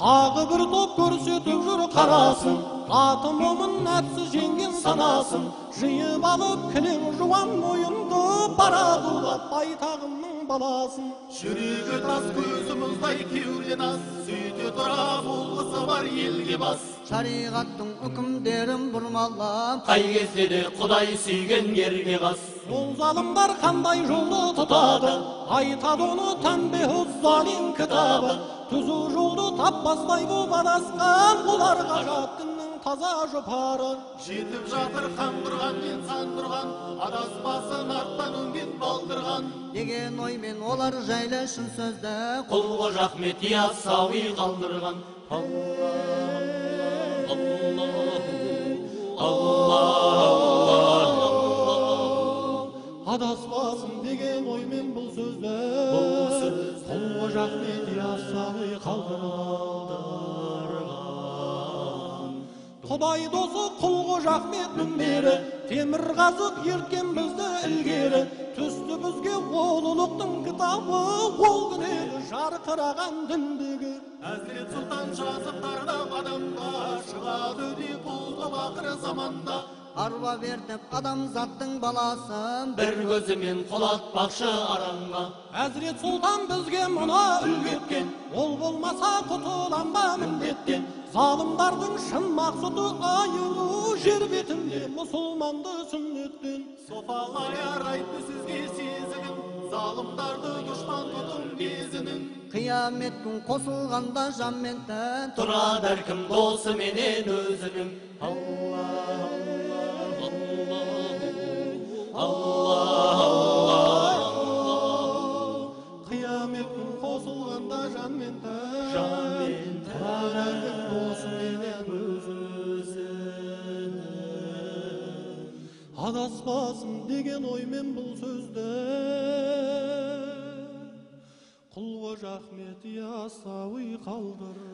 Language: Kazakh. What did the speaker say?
Тағы бір топ көрсетіп жүр қарасын, аты момын нәпсі жеңген санасын, жиып алып кілең жуан мойынды барады улап байтағымның баласын. Жүрегі тас көзі мұздай кеуден ас, сөйте тұра болғысы бар елге бас. Шариғаттың үкімдерін бұрмалап, қай кезде де Құдай сүйген ерге қас. Ол залымдар қандай жолды тұтады, айтады оны тәнбеһүз залим кітабы. Түзу жолды таппастай боп адасқан, оларға жат діннің таза жұпары. Жетіп жатыр қандырған мен сандырған, адаспасын арттан өнген балдырған. деген оймен олар жайлы шын сөзді Құл Қожа Ахмет Яссауи қалдырған. Адаспасын деген оймен бұл сөзді Құл Қожа Ахмет Яссауи қалдырған. Құдай досы Құл Қожа Ахмет мінбері, темір қазық ерткен бізді ілгері. Түсті бізге ол ұлықтың кітабы, ол күнелі жарқыраған діндегі. Әзірет Сұлтан жазып тардап адамға, шығады деп ұлғып ақыры заманда. арба бертіп адамзаттың баласын Бір көзімен қолатпақшы аранға. Әзірет Сұлтан бізге мұна үлгі еткен, ол болмаса құтылам ба міндеттен. Залымдардың шын мақсұты айылу, жер бетінде мұсылманды сүннеттен. Софалар ярайды сізге сезігін, залымдарды дұшпан тұтым безінің. қиямет күн қосылғанда жан мен тән Тұрады әркім досы менен өзінің. Қиямет күн қосылғанда жан мен тән, тұрар әркім досы менен өзінің. Адаспасын деген оймен бұл сөзді Құл Қожа Ахмет Яссауи қалдырған.